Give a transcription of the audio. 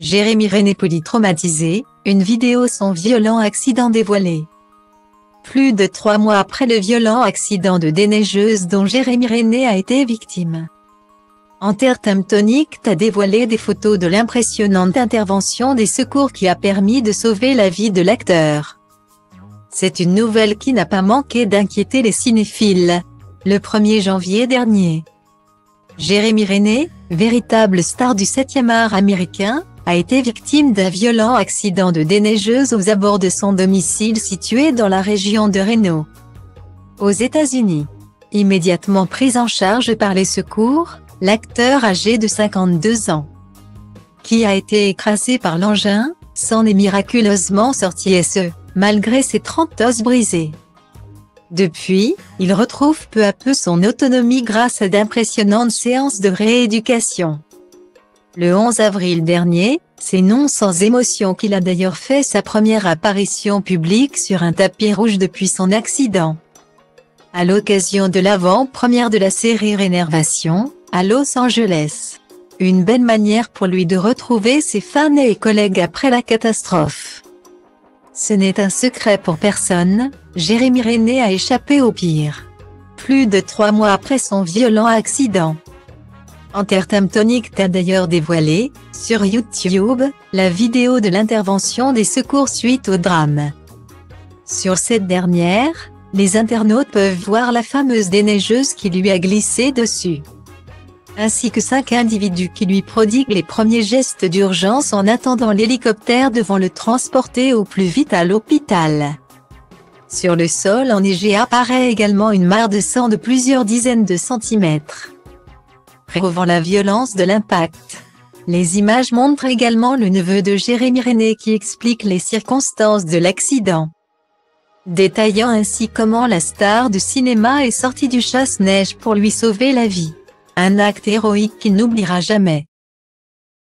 Jérémy René polytraumatisé, une vidéo son violent accident dévoilée. Plus de 3 mois après le violent accident de déneigeuse dont Jérémy René a été victime, Entertainment a dévoilé des photos de l'impressionnante intervention des secours qui a permis de sauver la vie de l'acteur. C'est une nouvelle qui n'a pas manqué d'inquiéter les cinéphiles. Le 1er janvier dernier, Jérémy René, véritable star du 7e art américain, a été victime d'un violent accident de déneigeuse aux abords de son domicile situé dans la région de Reno, aux États-Unis. Immédiatement pris en charge par les secours, l'acteur âgé de 52 ans, qui a été écrasé par l'engin, s'en est miraculeusement sorti et ce, malgré ses 30 os brisés. Depuis, il retrouve peu à peu son autonomie grâce à d'impressionnantes séances de rééducation. Le 11 avril dernier, c'est non sans émotion qu'il a d'ailleurs fait sa première apparition publique sur un tapis rouge depuis son accident, à l'occasion de l'avant-première de la série Rénervation, à Los Angeles. Une belle manière pour lui de retrouver ses fans et collègues après la catastrophe. Ce n'est un secret pour personne, Jérémy René a échappé au pire. Plus de 3 mois après son violent accident, Entertainment a d'ailleurs dévoilé, sur YouTube, la vidéo de l'intervention des secours suite au drame. Sur cette dernière, les internautes peuvent voir la fameuse déneigeuse qui lui a glissé dessus, ainsi que 5 individus qui lui prodiguent les premiers gestes d'urgence en attendant l'hélicoptère devant le transporter au plus vite à l'hôpital. Sur le sol enneigé apparaît également une mare de sang de plusieurs dizaines de centimètres, prouvant la violence de l'impact. Les images montrent également le neveu de Jérémy René qui explique les circonstances de l'accident, détaillant ainsi comment la star du cinéma est sortie du chasse-neige pour lui sauver la vie. Un acte héroïque qu'il n'oubliera jamais.